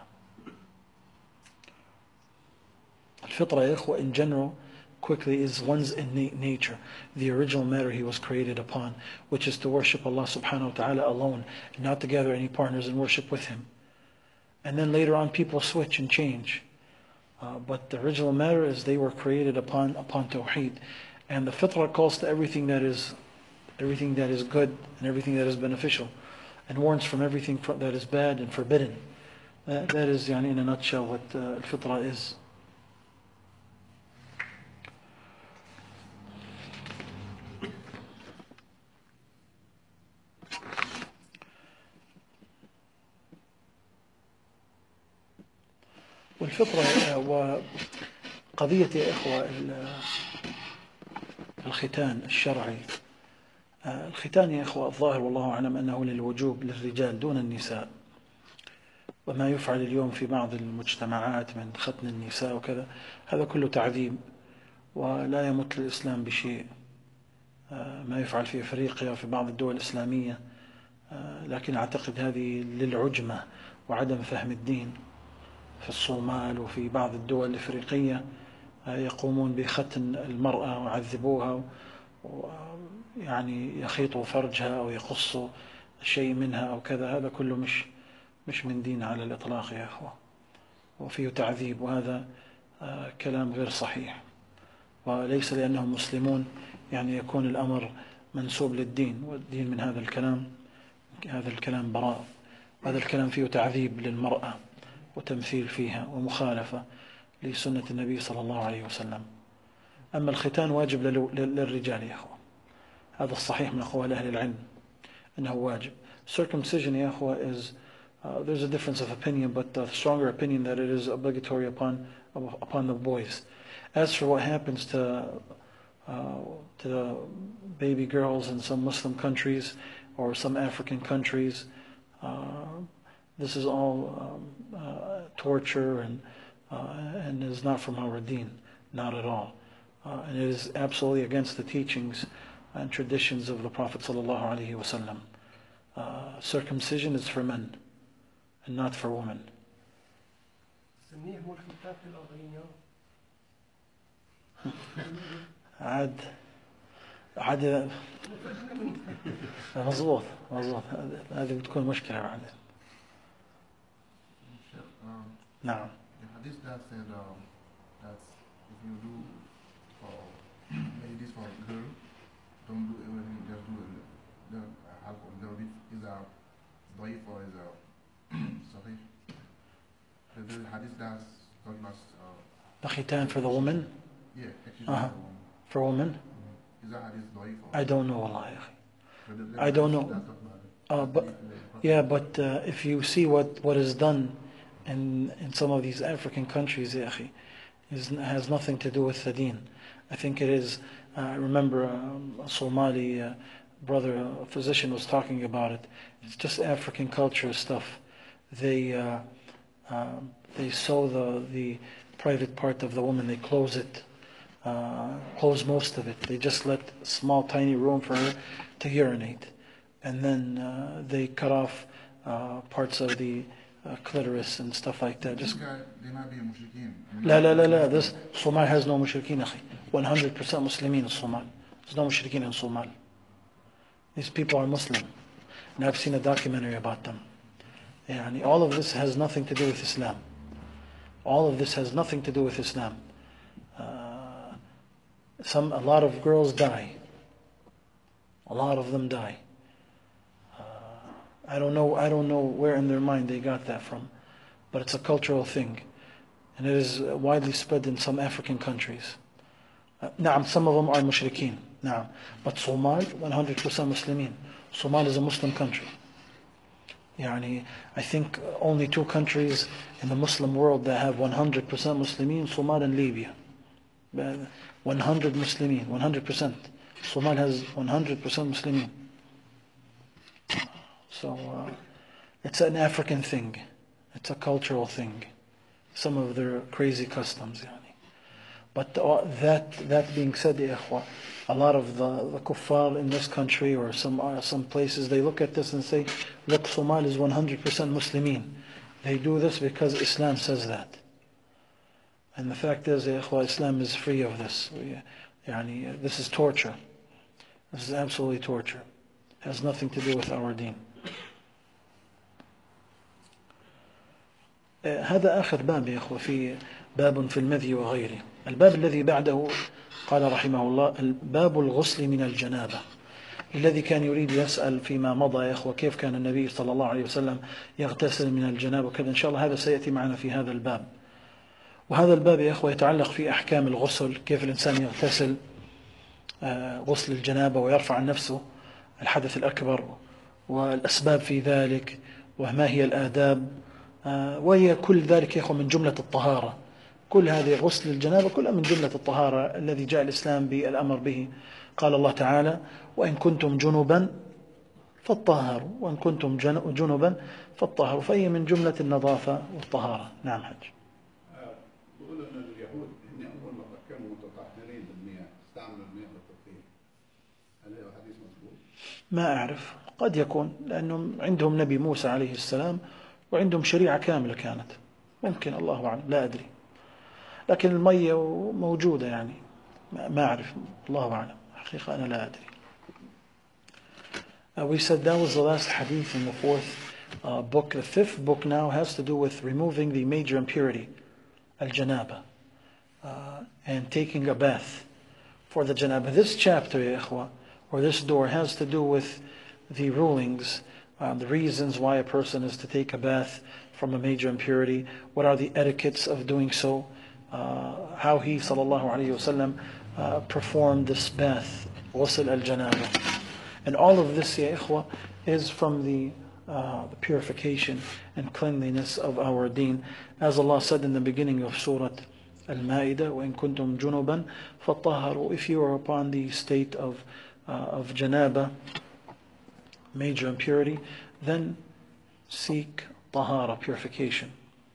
الفطرة يا إخوة in general quickly is one's innate nature, the original matter he was created upon, which is to worship Allah subhanahu wa ta'ala alone and not to gather any partners in worship with him. And then later on people switch and change. But the original matter is they were created upon Tawheed. And the fitrah calls to everything that is good and everything that is beneficial, and warns from everything that is bad and forbidden. That is in a nutshell what al-fitrah is. والفطرة وقضية يا إخوة الختان الشرعي. الختان يا إخوة الظاهر والله أعلم أنه للوجوب للرجال دون النساء، وما يفعل اليوم في بعض المجتمعات من ختن النساء وكذا هذا كله تعذيب ولا يمت الإسلام بشيء. ما يفعل في أفريقيا وفي بعض الدول الإسلامية، لكن أعتقد هذه للعجمة وعدم فهم الدين. في الصومال وفي بعض الدول الإفريقية يقومون بختن المرأة ويعذبوها، يعني يخيطوا فرجها أو يقصوا شيء منها أو كذا. هذا كله مش من دين على الإطلاق يا أخوة، وفيه تعذيب، وهذا كلام غير صحيح. وليس لأنهم مسلمون يعني يكون الأمر منسوب للدين، والدين من هذا الكلام براء. هذا الكلام فيه تعذيب للمرأة وتمثيل فيها ومخالفة لسنة النبي صلى الله عليه وسلم. أما الختان واجب للرجال يا أخوة، هذا الصحيح من أقوال أهل العلم أنه واجب. Circumcision يا أخوة is there's a difference of opinion, but the stronger opinion that it is obligatory upon the boys. As for what happens to the baby girls in some Muslim countries or some African countries, this is all torture and is not from our deen, not at all. And it is absolutely against the teachings and traditions of the Prophet sallallahu alaihi wasallam. Circumcision is for men and not for women. عاد مظبوط هذه بتكون مشكلة بعدين. نعم. The hadith that said that if you do for ladies for a girl, don't do everything, just do the half of the bit. Is a daif or is a sahih? The hadith that's talking about the khitan for the woman. Yeah, actually for women. Is that hadith daif? I don't know, wallahi. I don't know. But if you see what is done in some of these African countries, ya akhi, has nothing to do with the deen. I think it is. I remember a Somali brother, a physician, was talking about it. It's just African culture stuff. They sew the private part of the woman. They close it, close most of it. They just let small, tiny room for her to urinate, and then they cut off parts of the clitoris and stuff like that. Just they might be mushrikeen. لا. This Somal has no mushrikeen, akhi. 100% Muslimin in Somal. There's no mushrikeen in Somal. These people are Muslim, and I've seen a documentary about them. Yani all of this has nothing to do with Islam. All of this has nothing to do with Islam. A lot of girls die. A lot of them die. I don't know where in their mind they got that from, but it's a cultural thing, and it is widely spread in some African countries. Naam, some of them are mushrikeen. Naam, but Somal 100% Muslimin. Somal is a Muslim country. Yani, I think only 2 countries in the Muslim world that have 100% Muslimin, Somal and Libya. 100 Muslimin, 100%. Somal has 100% Muslimin. So it's an African thing. It's a cultural thing. Some of their crazy customs, yani. But that being said, ya ikhwa, a lot of the kuffar in this country or some places, they look at this and say, look, Somal is 100% Muslimin. They do this because Islam says that. And the fact is, ya ikhwa, Islam is free of this. This is torture. This is absolutely torture. It has nothing to do with our deen. هذا آخر باب يا إخوة في باب في المذي وغيره. الباب الذي بعده قال رحمه الله باب الغسل من الجنابة. الذي كان يريد يسأل فيما مضى يا إخوة كيف كان النبي صلى الله عليه وسلم يغتسل من الجنابة وكذا، إن شاء الله هذا سيأتي معنا في هذا الباب. وهذا الباب يا إخوة يتعلق في أحكام الغسل، كيف الإنسان يغتسل غسل الجنابة ويرفع عن نفسه الحدث الأكبر والأسباب في ذلك وما هي الآداب، وهي كل ذلك يا إخوة من جملة الطهارة. كل هذه غسل الجنابة كلها من جملة الطهارة الذي جاء الإسلام بالأمر به. قال الله تعالى وإن كنتم جنبا فاطهروا، وإن كنتم جنبا فاطهروا، فهي من جملة النظافة والطهارة. نعم حج. بيقولوا ان اليهود ان اول ما كانوا متطهرين بالمياه استعملوا المياه للتطهير. هل هذا حديث مظبوط؟ ما أعرف، قد يكون لأنهم عندهم نبي موسى عليه السلام وعندهم شريعة كاملة كانت، ممكن، الله أعلم، لا أدري. لكن المية موجودة يعني، ما أعرف، الله أعلم، حقيقة أنا لا أدري. We said that was the last hadith in the fourth book. The fifth book now has to do with removing the major impurity, al-janaba, and taking a bath for the janaba. This chapter, ya ikhwa, or this door has to do with the rulings, the reasons why a person is to take a bath from a major impurity, what are the etiquettes of doing so, how he sallallahu alayhi wasallam performed this bath, ghusl al-janaba. And all of this, ya ikhwa, is from the purification and cleanliness of our deen. As Allah said in the beginning of Surah Al-Ma'idah, وَإِن كُنْتُمْ جُنُبًا فَطَّهَرُوا. If you are upon the state of janaba, major impurity, then seek tahara, purification.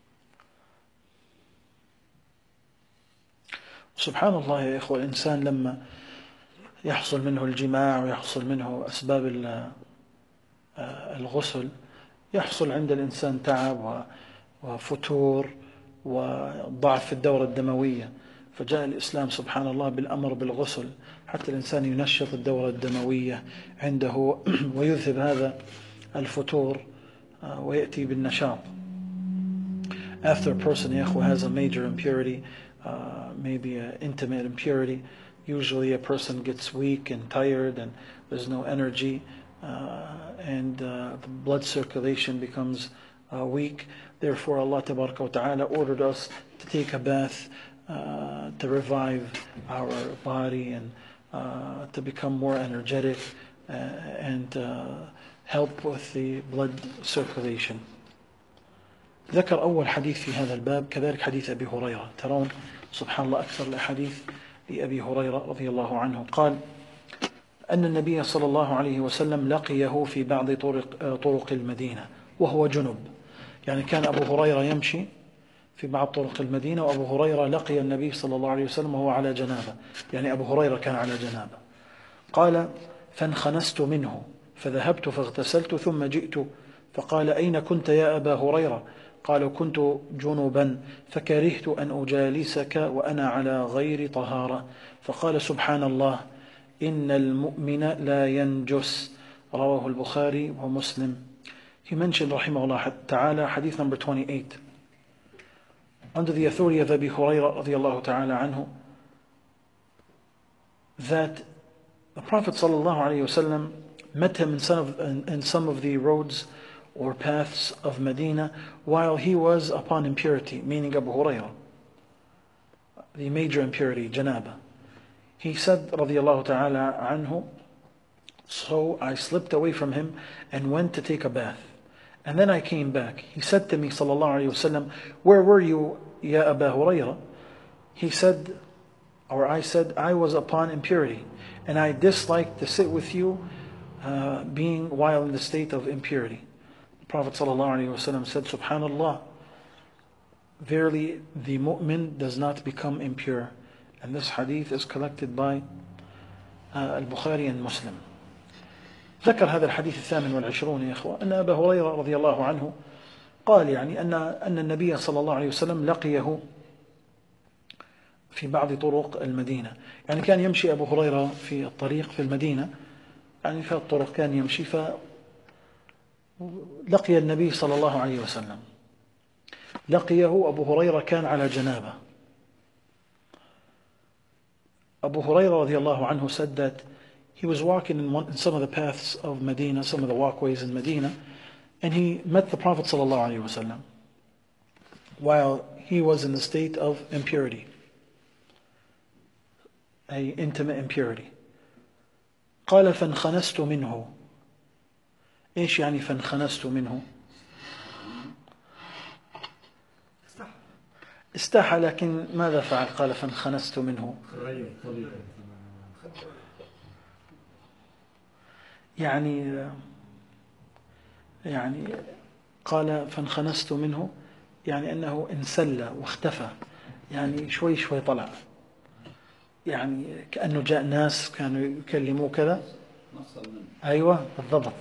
سبحان الله يا إخوة، الإنسان لما يحصل منه الجماع ويحصل منه أسباب الغسل، يحصل عند الإنسان تعب وفتور وضعف في الدورة الدموية، فجاء الإسلام سبحان الله بالأمر بالغسل حتى الإنسان ينشط الدورة الدموية عنده ويذهب هذا الفتور ويأتي بالنشاط. After a person يا أخوة has a major impurity, maybe an intimate impurity, usually a person gets weak and tired and there's no energy, and the blood circulation becomes weak. Therefore Allah Tabaraka wa Ta'ala ordered us to take a bath to revive our body and to become more energetic and help with the blood circulation. ذكر أول حديث في هذا الباب كذلك حديث أبي هريرة. ترون سبحان الله أكثر الأحاديث لأبي هريرة رضي الله عنه قال أن النبي صلى الله عليه وسلم لقيه في بعض طرق المدينة وهو جنب. يعني كان أبو هريرة يمشي في بعض طرق المدينة وأبو هريرة لقي النبي صلى الله عليه وسلم وهو على جنابة، يعني أبو هريرة كان على جنابة. قال فانخنست منه فذهبت فاغتسلت ثم جئت فقال أين كنت يا أبا هريرة؟ قال كنت جنبا فكرهت أن أجالسك وأنا على غير طهارة. فقال سبحان الله إن المؤمن لا ينجس. رواه البخاري ومسلم. He mentioned رحمه الله تعالى hadith number 28 under the authority of Abi Hurairah رضي الله تعالى عنه that the Prophet صلى الله عليه وسلم met him in some of the roads or paths of Medina while he was upon impurity, meaning Abu Hurairah, the major impurity, janaba. He said, radiyallahu ta'ala anhu, so I slipped away from him and went to take a bath. And then I came back. He said to me, sallallahu alayhi wasallam, where were you, ya Abu Hurairah? He said, or I said, I was upon impurity, and I disliked to sit with you being while in the state of impurity. Prophet ﷺ said, Subhanallah, verily the mu'min does not become impure And this hadith is collected by البخاري and Muslim. ذكر هذا الحديث 28 يا إخوة أن أبا هريرة رضي الله عنه قال يعني أن النبي صلى الله عليه وسلم لقيه في بعض طرق المدينة. يعني كان يمشي أبو هريرة في الطريق في المدينة، يعني في الطرق كان يمشي، فلقي النبي صلى الله عليه وسلم. لقيه أبو هريرة كان على جنابة. Abu Hurairah radiallahu anhu said that he was walking in some of the paths of Medina, some of the walkways in Medina, and he met the Prophet sallallahu alaihi wasallam while he was in the state of impurity, a intimate impurity. قال فانخنست منه. إيش يعني فانخنست منه؟ استحى، لكن ماذا فعل؟ قال فانخنست منه، يعني قال فانخنست منه، يعني أنه انسل واختفى، يعني شوي شوي طلع، يعني كأنه جاء ناس كانوا يكلموه كذا. أيوة بالضبط،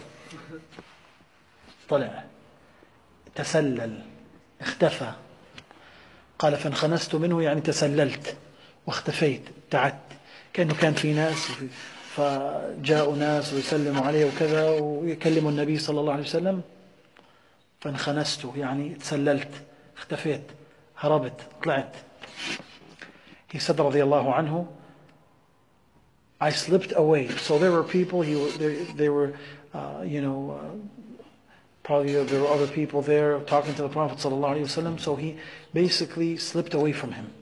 طلع تسلل اختفى. قال فانخنست منه يعني تسللت واختفيت، ابتعدت، كأنه كان في ناس فجاءوا ناس ويسلموا عليه وكذا ويكلموا النبي صلى الله عليه وسلم. فانخنست يعني تسللت، اختفيت، هربت، طلعت. He said رضي الله عنه, I slipped away. So there were people, they were, probably there were other people there talking to the Prophet sallallahu alaihi wasallam. So he basically slipped away from him.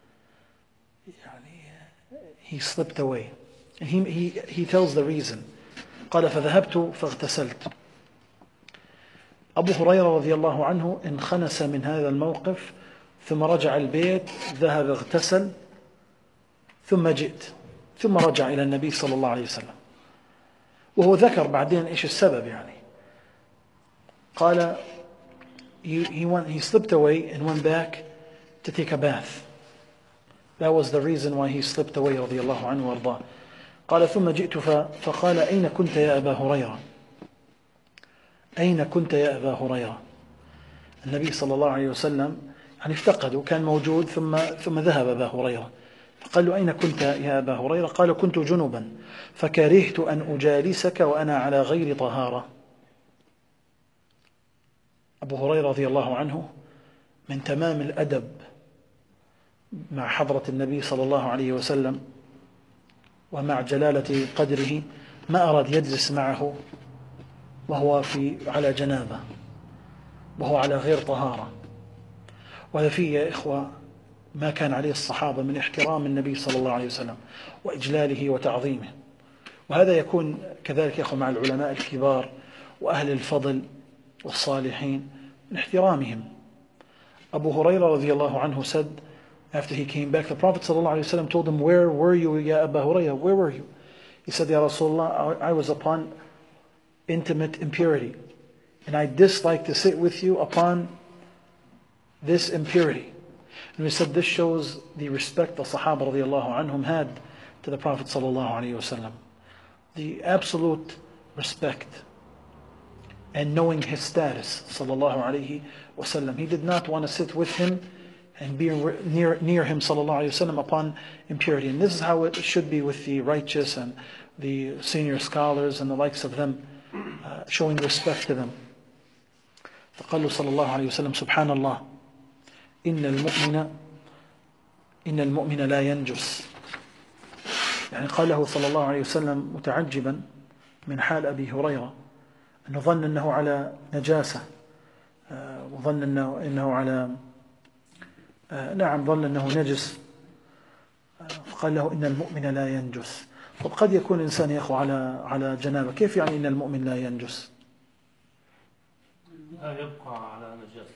He slipped away. And he tells the reason. قال فذهبت فاغتسلت. أبو هريرة رضي الله عنه انخنس من هذا الموقف، ثم رجع البيت، ذهب اغتسل، ثم جئت، ثم رجع إلى النبي صلى الله عليه وسلم. وهو ذكر بعدين إيش السبب يعني. قال he slipped away and went back to take a bath. That was the reason why he slipped away رضي الله عنه وارضاه. قال ثم جئت فقال أين كنت يا أبا هريرة؟ أين كنت يا أبا هريرة؟ النبي صلى الله عليه وسلم يعني افتقده، كان موجود ثم ذهب أبا هريرة، فقال له أين كنت يا أبا هريرة؟ قال كنت جنبا فكرهت أن أجالسك وأنا على غير طهارة. أبو هريرة رضي الله عنه من تمام الأدب مع حضرة النبي صلى الله عليه وسلم ومع جلالة قدره ما أراد يجلس معه وهو على جنابة، وهو على غير طهارة. وهذا فيه يا إخوة ما كان عليه الصحابة من احترام النبي صلى الله عليه وسلم وإجلاله وتعظيمه. وهذا يكون كذلك يا إخوة مع العلماء الكبار وأهل الفضل والصالحين من احترامهم. Abu Hurairah رضي الله عنه said, after he came back, the Prophet صلى الله عليه وسلم told him, where were you ya Abu Hurairah? Where were you? He said, Ya Rasulullah, I was upon intimate impurity, and I dislike to sit with you upon this impurity. And we said this shows the respect the Sahaba radiallahu anhum had to the Prophet sallallahu alaihi wasallam, the absolute respect and knowing his status sallallahu alaihi wasallam. He did not want to sit with him and be near him sallallahu alaihi wasallam upon impurity. And this is how it should be with the righteous and the senior scholars and the likes of them, showing respect to them. فقال له صلى الله عليه وسلم سبحان الله إن المؤمن لا ينجس. يعني قاله صلى الله عليه وسلم متعجبا من حال أبي هريرة، أنه ظن أنه على نجاسة، وظن أنه على ظن أنه نجس، فقال له إن المؤمن لا ينجس. طب قد يكون إنسان يا أخو على جنابة، كيف يعني إن المؤمن لا ينجس؟ لا يبقى على نجاسة.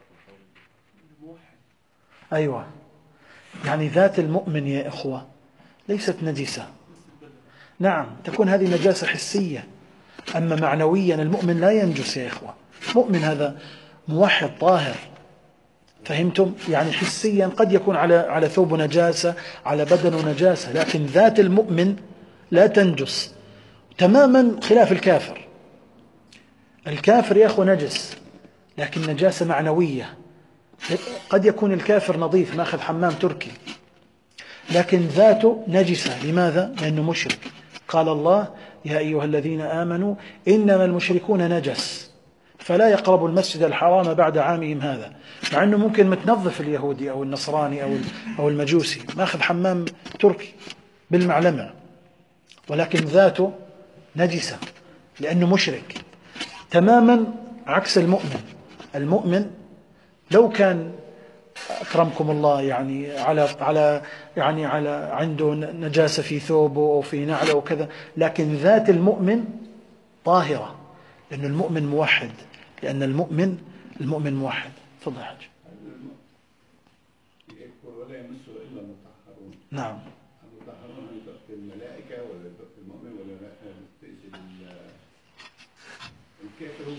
أيوة، يعني ذات المؤمن يا إخوة ليست نجسة. نعم تكون هذه نجاسة حسية، أما معنويا المؤمن لا ينجس يا إخوة. مؤمن هذا موحد طاهر، فهمتم؟ يعني حسيا قد يكون على ثوب نجاسة، على بدنه نجاسة، لكن ذات المؤمن لا تنجس تماما، خلاف الكافر. الكافر يا أخو نجس لكن نجاسة معنوية. قد يكون الكافر نظيف ماخذ حمام تركي لكن ذاته نجسة. لماذا؟ لأنه مشرك. قال الله: يا أيها الذين آمنوا إنما المشركون نجس فلا يقربوا المسجد الحرام بعد عامهم هذا. مع أنه ممكن متنظف اليهودي أو النصراني أو المجوسي ماخذ حمام تركي بالمعلمة، ولكن ذاته نجسة لأنه مشرك. تماما عكس المؤمن. المؤمن لو كان أكرمكم الله يعني على عنده نجاسة في ثوبه أو في نعله وكذا، لكن ذات المؤمن طاهرة لأن المؤمن موحد. لأن المؤمن موحد. تفضل حاج. يكفر ولا يمسه إلا المطهرون. نعم. المطهرون يدق الملائكة ولا يدق المؤمن ولا تأذي الكافر. هو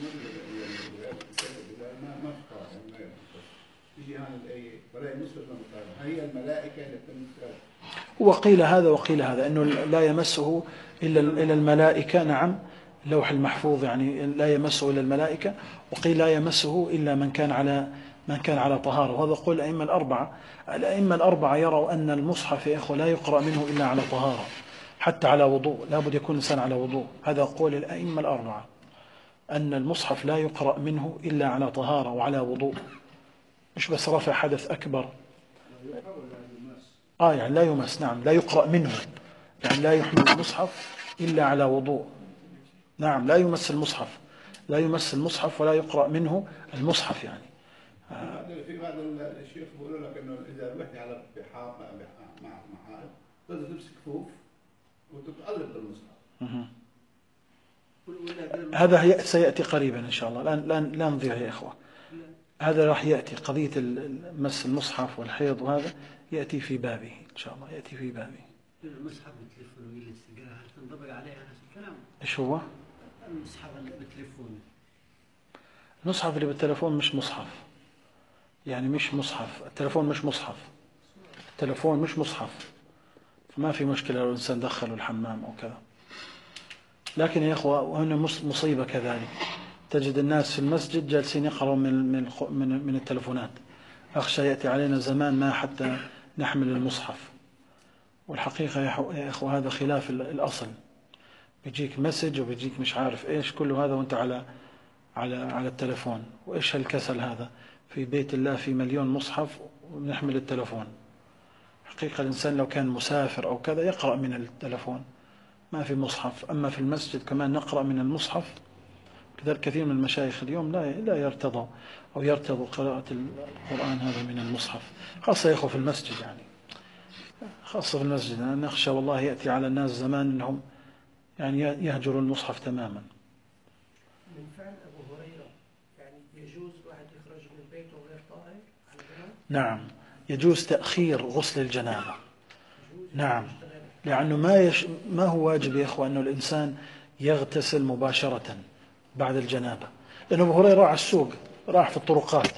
ما اختار ما يدق. تيجي عن الآية ولا يمسه إلا المطهرون. هي الملائكة اللي تمسه. وقيل هذا وقيل هذا، أنه لا يمسه إلا الملائكة. نعم، اللوح المحفوظ يعني لا يمسه إلا الملائكة. وقيل لا يمسه إلا من كان على طهارة. وهذا قول الأئمة الأربعة. الأئمة الأربعة يروا أن المصحف يا إخوة لا يقرأ منه إلا على طهارة، حتى على وضوء، لا بد يكون الإنسان على وضوء. هذا قول الأئمة الأربعة، أن المصحف لا يقرأ منه إلا على طهارة وعلى وضوء، مش بس رفع حدث أكبر. يعني لا يمس. نعم، لا يقرأ منه، يعني لا يحمل المصحف إلا على وضوء. نعم، لا يمس المصحف، لا يمس المصحف ولا يقرأ منه المصحف. يعني في بعض الشيخ بيقولوا لك انه اذا رحت على بحار مع محارب لازم تمسك كفوف وتتقلب بالمصحف. هذا سيأتي قريبا إن شاء الله. لا نضيع يا إخوة. هذا راح يأتي قضية مس المصحف والحيض، وهذا يأتي في بابه إن شاء الله، يأتي في بابه. المصحف بالتليفون والانستغرام تنطبق عليها نفس الكلام. إيش هو؟ المصحف اللي بالتليفون. المصحف اللي بالتلفون مش مصحف، يعني مش مصحف. التلفون مش مصحف، التلفون مش مصحف، فما في مشكلة لو الإنسان دخله الحمام أو كذا. لكن يا إخوة وهنا مصيبة كذلك، تجد الناس في المسجد جالسين يقرأوا من التلفونات. أخشى يأتي علينا زمان ما حتى نحمل المصحف. والحقيقة يا إخوة هذا خلاف الأصل. بيجيك مسج وبيجيك مش عارف إيش كله هذا وأنت على التلفون. وإيش هالكسل هذا؟ في بيت الله في مليون مصحف ونحمل التلفون. حقيقة الإنسان لو كان مسافر أو كذا يقرأ من التلفون، ما في مصحف. أما في المسجد كمان نقرأ من المصحف. كذلك كثير من المشايخ اليوم لا يرتضوا أو يرتضوا قراءة القرآن هذا من المصحف، خاصة يا أخو في المسجد. يعني خاصة في المسجد أنا نخشى والله يأتي على الناس زمان أنهم يعني يهجروا المصحف تماما. من فعل أبو هريرة يعني يجوز واحد يخرج من بيته غير طاهر على الجنابة؟ نعم، يجوز تأخير غسل الجنابة. نعم، لأنه ما هو واجب يا إخوة أنه الإنسان يغتسل مباشرة بعد الجنابة. لأنه أبو هريرة راح السوق، راح في الطرقات،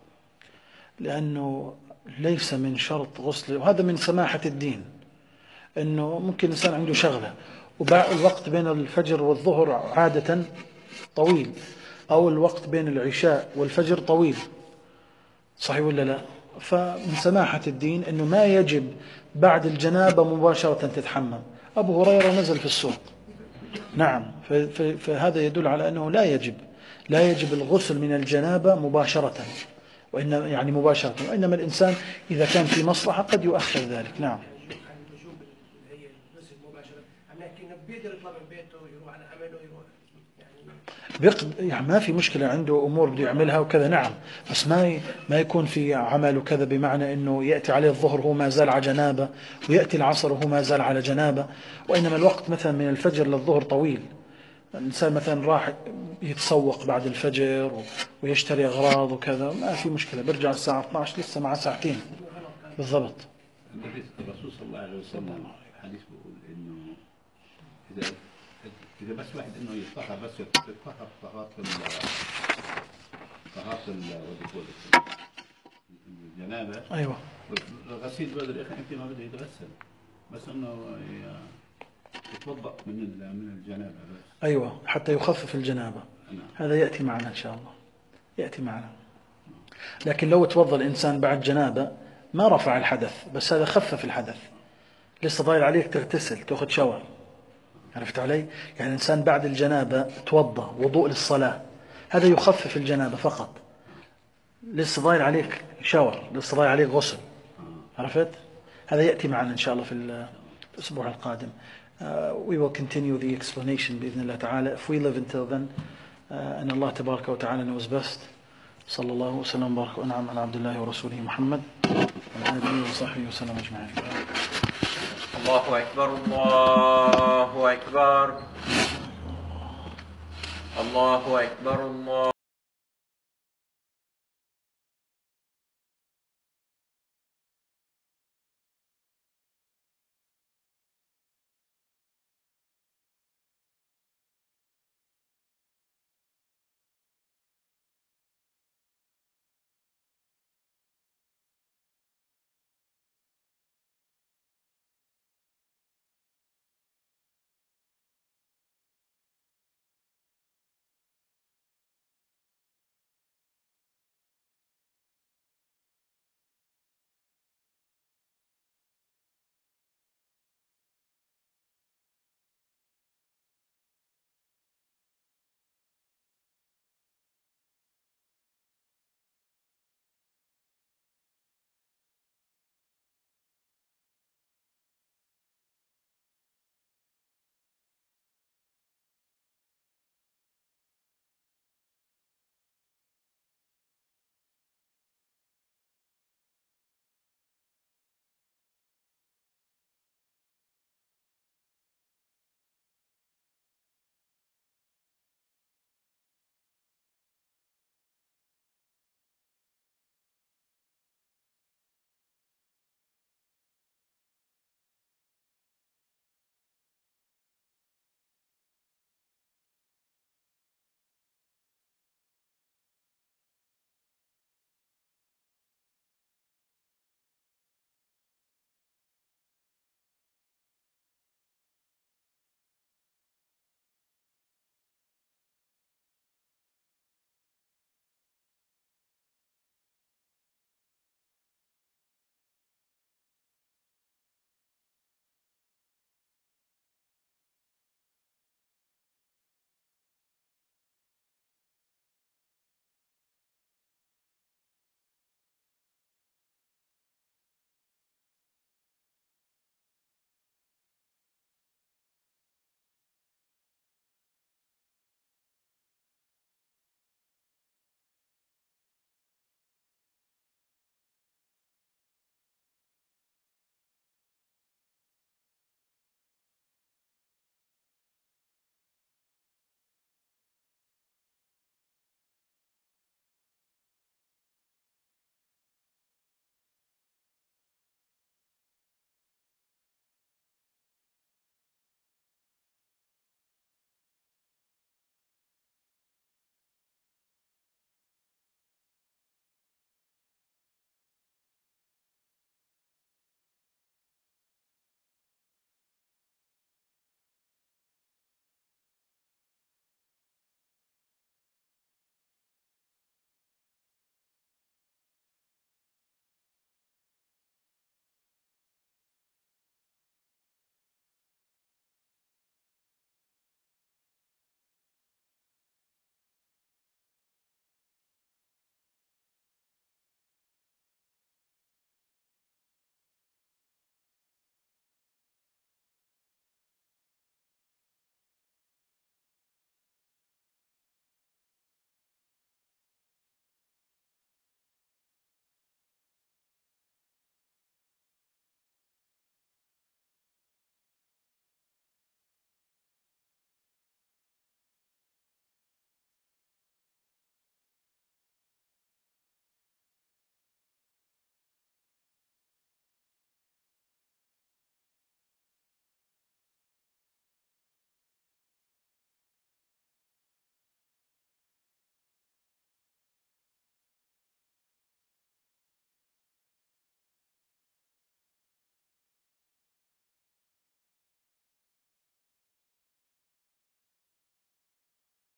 لأنه ليس من شرط غسل. وهذا من سماحة الدين، أنه ممكن الإنسان عنده شغلة الوقت بين الفجر والظهر عادة طويل، أو الوقت بين العشاء والفجر طويل، صحيح ولا لا؟ فمن سماحة الدين أنه ما يجب بعد الجنابة مباشرة تتحمم. أبو هريرة نزل في السوق. نعم، فهذا يدل على أنه لا يجب الغسل من الجنابة مباشرة، يعني مباشرة، وإنما الإنسان إذا كان في مصلحة قد يؤخر ذلك. نعم. بيقدر يطلع من بيته يروح على عمله يروح يعني ما في مشكلة، عنده أمور بده يعملها وكذا. نعم، بس ما يكون في عمل وكذا، بمعنى أنه يأتي عليه الظهر هو ما زال على جنابة، ويأتي العصر وهو ما زال على جنابة. وإنما الوقت مثلا من الفجر للظهر طويل. الإنسان مثلا راح يتسوق بعد الفجر ويشتري أغراض وكذا، ما في مشكلة، برجع الساعة 12 لسه مع ساعتين بالضبط. الرسول صلى الله عليه وسلم حديث بيقول إنه إذا بس واحد إنه يطهر بس يطهر طهارة الجنابه. أيوة. الغسيل بدري يا اخي انت ما بده يتغسل، بس انه يتوضا من الجنابه بس. أيوة، حتى يخفف الجنابة. نعم. هذا يأتي معنا إن شاء الله، يأتي معنا. لكن لو توضأ الإنسان بعد جنابة ما رفع الحدث، بس هذا خفف الحدث، لسه ضايل عليك تغتسل تأخذ شاور. عرفت علي؟ يعني الإنسان بعد الجنابة توضأ وضوء للصلاة، هذا يخفف الجنابة فقط، لسه ضايل عليك شاور، لسه ضايل عليك غسل. عرفت؟ هذا يأتي معنا إن شاء الله في الأسبوع القادم. We will continue the explanation بإذن الله تعالى if we live until then. أن الله تبارك وتعالى knows best. صلى الله وسلم وبارك وأنعم على عبد الله ورسوله محمد وعلى آله وصحبه وسلم أجمعين. الله أكبر الله أكبر الله أكبر الله